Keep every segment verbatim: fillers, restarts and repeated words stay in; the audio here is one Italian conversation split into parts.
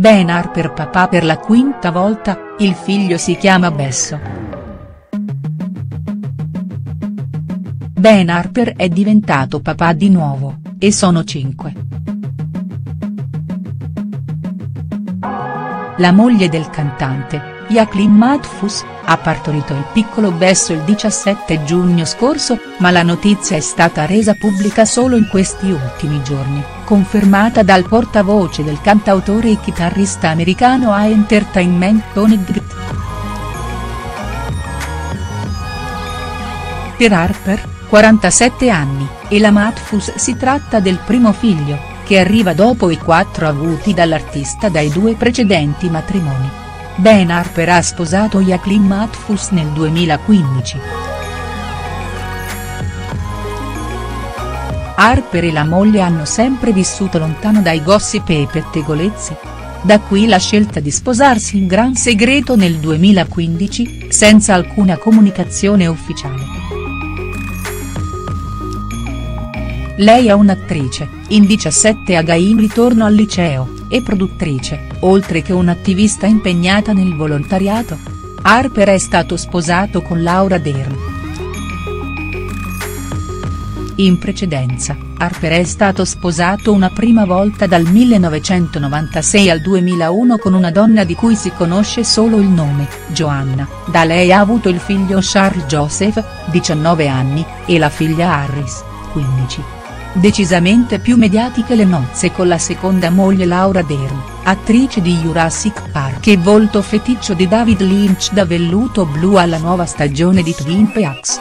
Ben Harper papà per la quinta volta, il figlio si chiama Besso. Ben Harper è diventato papà di nuovo, e sono cinque. La moglie del cantante, Jacqueline Matthews, ha partorito il piccolo Besso il diciassette giugno scorso, ma la notizia è stata resa pubblica solo in questi ultimi giorni, confermata dal portavoce del cantautore e chitarrista americano A Entertainment Tony Gritt. Per Harper, quarantasette anni, e la Matthews si tratta del primo figlio, che arriva dopo i quattro avuti dall'artista dai due precedenti matrimoni. Ben Harper ha sposato Jacqueline Matthews nel duemilaquindici. Harper e la moglie hanno sempre vissuto lontano dai gossip e pettegolezzi. Da qui la scelta di sposarsi in gran segreto nel duemilaquindici, senza alcuna comunicazione ufficiale. Lei è un'attrice, in diciassette anni in ritorno al liceo, e produttrice, oltre che un'attivista impegnata nel volontariato. Harper è stato sposato con Laura Dern. In precedenza, Harper è stato sposato una prima volta dal millenovecentonovantasei al duemilauno con una donna di cui si conosce solo il nome, Joanna. Da lei ha avuto il figlio Charles Joseph, diciannove anni, e la figlia Harris, quindici. Decisamente più mediatiche le nozze con la seconda moglie Laura Dern, attrice di Jurassic Park e volto feticcio di David Lynch da Velluto Blu alla nuova stagione di Twin Peaks.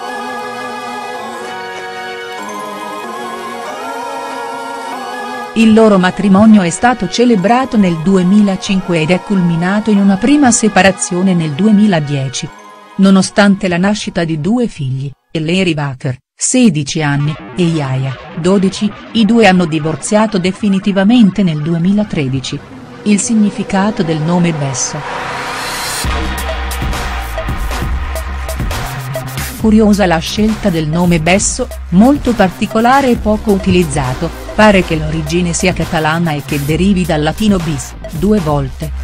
Il loro matrimonio è stato celebrato nel duemilacinque ed è culminato in una prima separazione nel duemiladieci. Nonostante la nascita di due figli, Larry Baker, sedici anni, e Yaya, dodici, i due hanno divorziato definitivamente nel duemilatredici. Il significato del nome Besso. Curiosa la scelta del nome Besso, molto particolare e poco utilizzato, pare che l'origine sia catalana e che derivi dal latino bis, due volte.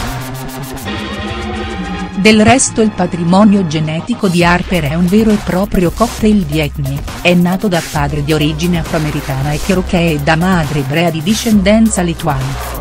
Del resto il patrimonio genetico di Harper è un vero e proprio cocktail di etnie, è nato da padre di origine afroamericana e cherokee e da madre ebrea di discendenza lituana.